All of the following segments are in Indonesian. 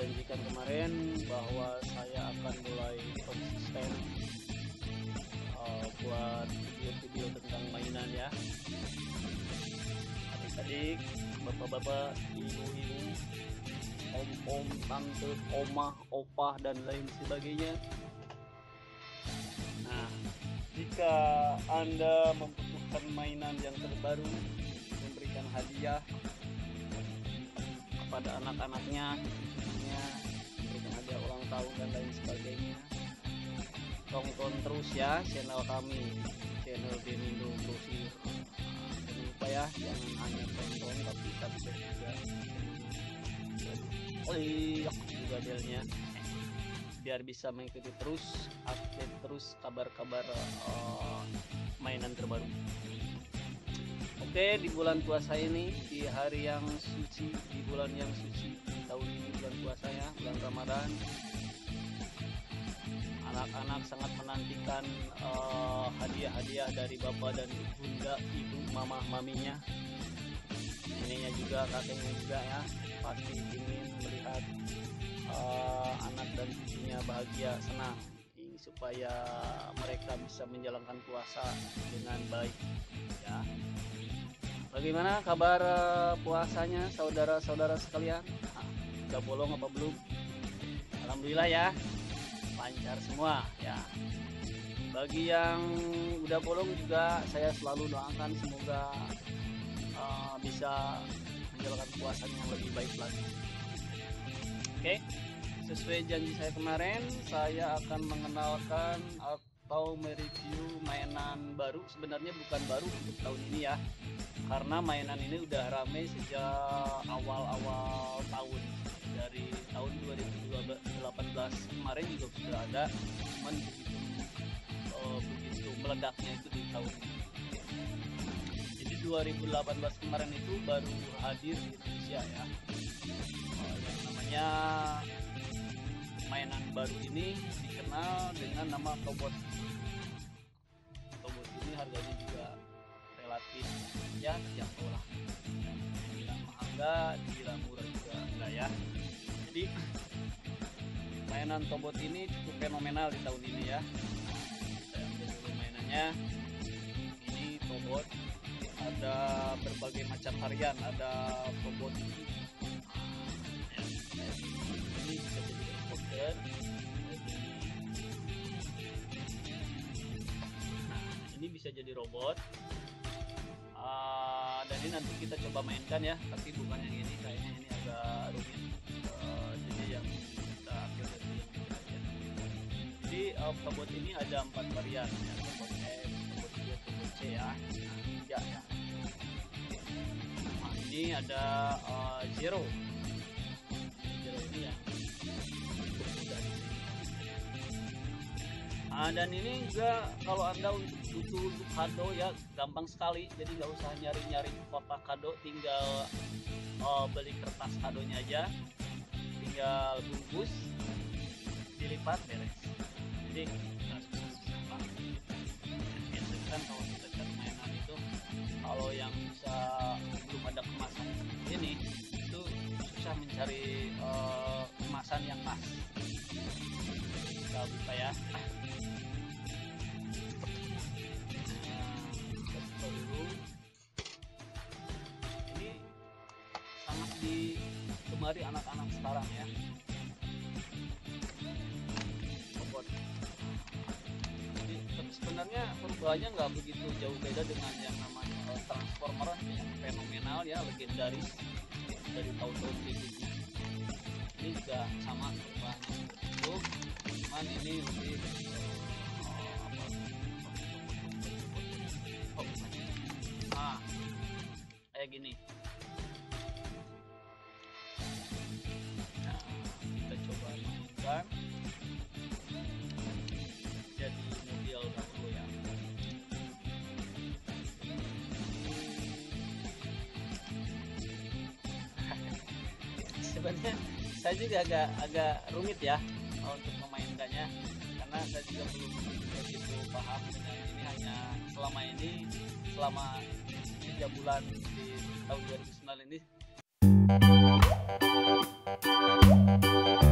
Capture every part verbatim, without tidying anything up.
janjikan kemarin bahwa saya akan mulai konsisten uh, buat video-video tentang mainan ya. Adik-adik, bapak-bapak, ibu-ibu, om-om, tante, omah, opah, dan lain sebagainya. Nah, jika Anda membutuhkan mainan yang terbaru, memberikan hadiah kepada anak-anaknya, cucunya, memberikan hadiah ulang tahun dan lain sebagainya, tonton terus ya channel kami, channel Denindo Grosir. Jangan lupa ya, jangan hanya tonton tapi subscribe juga, klik juga belnya biar bisa mengikuti terus, update terus kabar-kabar uh, mainan terbaru. Oke, di bulan puasa ini, di hari yang suci, di bulan yang suci, di tahun ini bulan puasa ya, bulan Ramadan, anak-anak sangat menantikan uh, hadiah-hadiah dari bapak dan bunda, ibu, mama, maminya, neneknya juga, kakeknya juga ya, pasti ingin melihat uh, anak dan cucunya bahagia, senang, supaya mereka bisa menjalankan puasa dengan baik ya. Bagaimana kabar uh, puasanya saudara-saudara sekalian? Nah, udah bolong apa belum? Alhamdulillah ya, lancar semua ya. Bagi yang udah bolong juga, saya selalu doakan semoga uh, bisa menjalankan puasanya yang lebih baik lagi. Oke, sesuai janji saya kemarin, saya akan mengenalkan atau mereview mainan baru. Sebenarnya bukan baru untuk tahun ini ya, karena mainan ini udah rame sejak awal-awal tahun, dari tahun dua ribu delapan belas kemarin juga sudah ada, cuman begitu uh, begitu meledaknya itu di tahun ini. Jadi dua ribu delapan belas kemarin itu baru hadir di Indonesia ya, uh, yang namanya mainan baru ini dikenal dengan nama Tobot. Tobot ini harganya juga relatif ya terjangkau lah, dibilang mahal enggak, dibilang murah juga enggak ya. Jadi mainan Tobot ini cukup fenomenal di tahun ini ya. Saya ambil dulu mainannya. Ini Tobot, ada berbagai macam varian, ada Tobot ini bisa jadi helikopter. Nah, ini bisa jadi robot. Uh, dan ini nanti kita coba mainkan ya, tapi bukan yang ini, kayaknya ini agak rumit. Uh, jadi yang kita ambil dari yang kita aja. Jadi uh, robot ini ada empat varian ya, robot S, robot Y, robot C ya. Nah, tiga ya. Nah, ini ada uh, Zero. Zero ini yang mudah. Nah, dan ini juga kalau Anda untuk butuh untuk kado ya, gampang sekali, jadi nggak usah nyari-nyari kotak kado, tinggal uh, beli kertas kadonya aja, tinggal bungkus, dilipat, beres. Jadi nggak susah-susah banget. Biasanya kan kalau kita cari mainan itu, kalau yang bisa belum ada kemasan seperti ini, itu susah mencari uh, kemasan yang pas. Kita buka ya. Dulu ini sangat digemari anak-anak sekarang ya, robot. Jadi sebenarnya perubahannya nggak begitu jauh beda dengan yang namanya Transformer yang fenomenal ya, legendaris dari tahun-tahun berikutnya. Ini juga sama perubahannya seperti itu, cuman ini lebih nah, kayak gini. Nah, kita coba mainkan jadi model dahulu ya. Sebenarnya saya juga agak agak rumit ya untuk memainkannya, karena saya juga belum begitu paham dengan ini. Hanya selama ini, selama tiga bulan di tahun dua ribu sembilan ini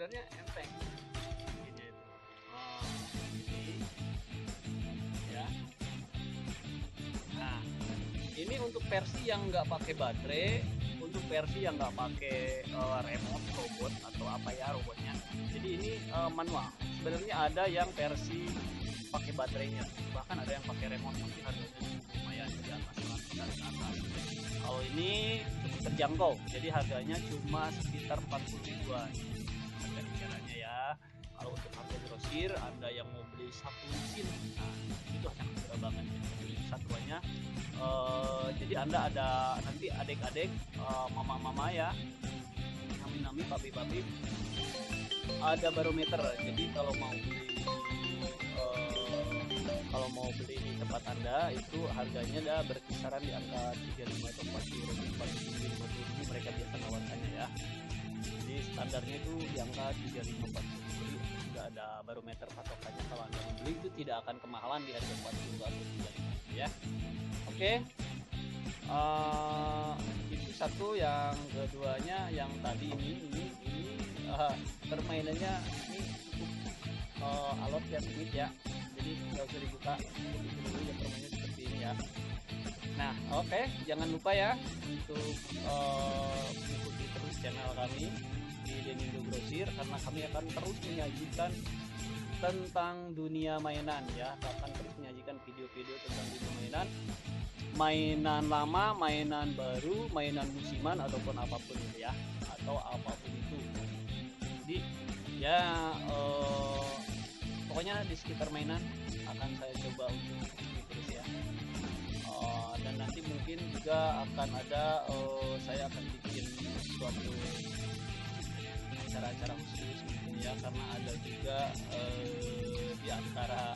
sebenarnya enteng ini itu. Oh, ini ya. Nah, ini untuk versi yang nggak pakai baterai, untuk versi yang nggak pakai uh, remote robot atau apa ya robotnya. Jadi ini uh, manual. Sebenarnya ada yang versi pakai baterainya, bahkan ada yang pakai remote, tapi harganya lumayan di atas seratus ke atas. Kalau ini cukup terjangkau, jadi harganya cuma sekitar empat puluh ribuan harga bicaranya ya. Kalau untuk harga grosir, Anda yang mau beli satu mesin, nah itu sangat murah banget ya. Beli satuannya uh, jadi Anda ada nanti adik-adik, uh, mama-mama ya, nami-nami, papi-papi, ada barometer. Jadi kalau mau beli kalau mau beli di tempat Anda itu harganya dah berkisaran di angka tiga puluh lima atau empat puluh ribu, empat puluh ribu, lima puluh ribu mereka biasa nawarkannya ya. Jadi standarnya itu di angka tiga puluh lima, empat puluh ribu. Jadi sudah ada barometer patokannya, kalau Anda membeli itu tidak akan kemahalan di harga empat puluh atau tiga puluh lima ya. Oke. Uh, itu satu. Yang keduanya yang tadi ini ini ini uh, permainannya ini cukup uh, alot ya, sedikit ya. Jadi nggak usah dibuka, dulu ya permainnya seperti ini ya. Nah oke, okay. Jangan lupa ya untuk uh, mengikuti terus channel kami di Denindo Grosir, karena kami akan terus menyajikan tentang dunia mainan ya, akan terus menyajikan video-video tentang dunia mainan, mainan lama, mainan baru, mainan musiman ataupun apapun itu ya, atau apapun itu. Jadi ya uh, pokoknya di sekitar mainan akan saya coba untuk terus ya. Uh, dan nanti mungkin juga akan ada uh, saya akan bikin suatu acara-acara khusus mungkin ya, karena ada juga uh, di antara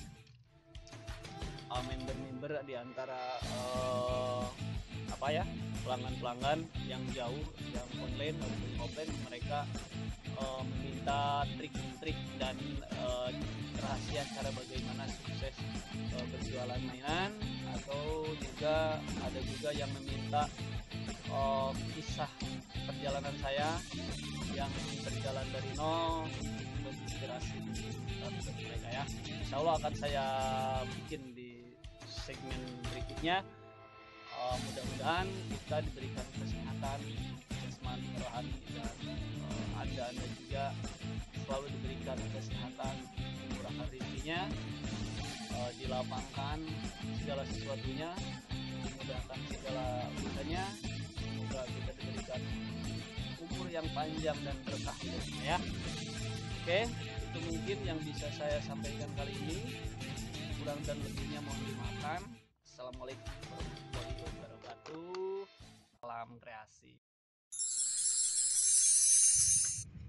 uh, member-member di antara uh, apa ya pelanggan-pelanggan yang jauh, yang online ataupun offline, mereka uh, meminta trik-trik dan uh, rahasia cara bagaimana sukses uh, berjualan mainan, atau juga ada juga yang meminta uh, kisah perjalanan saya yang berjalan dari nol untuk inspirasi untuk mereka ya. Insya Allah akan saya bikin di segmen berikutnya. Uh, mudah-mudahan kita diberikan kesehatan jasmani, rohani, dan uh, anda anda juga selalu diberikan kesehatan, murahkan rezekinya, uh, dilapangkan segala sesuatunya, dimudahkan segala urusannya. Semoga kita diberikan umur yang panjang dan berkah hidupnya ya. Oke, itu mungkin yang bisa saya sampaikan kali ini. Kurang dan lebihnya mohon dimaafkan. Assalamualaikum warahmatullahi wabarakatuh. Salam kreasi.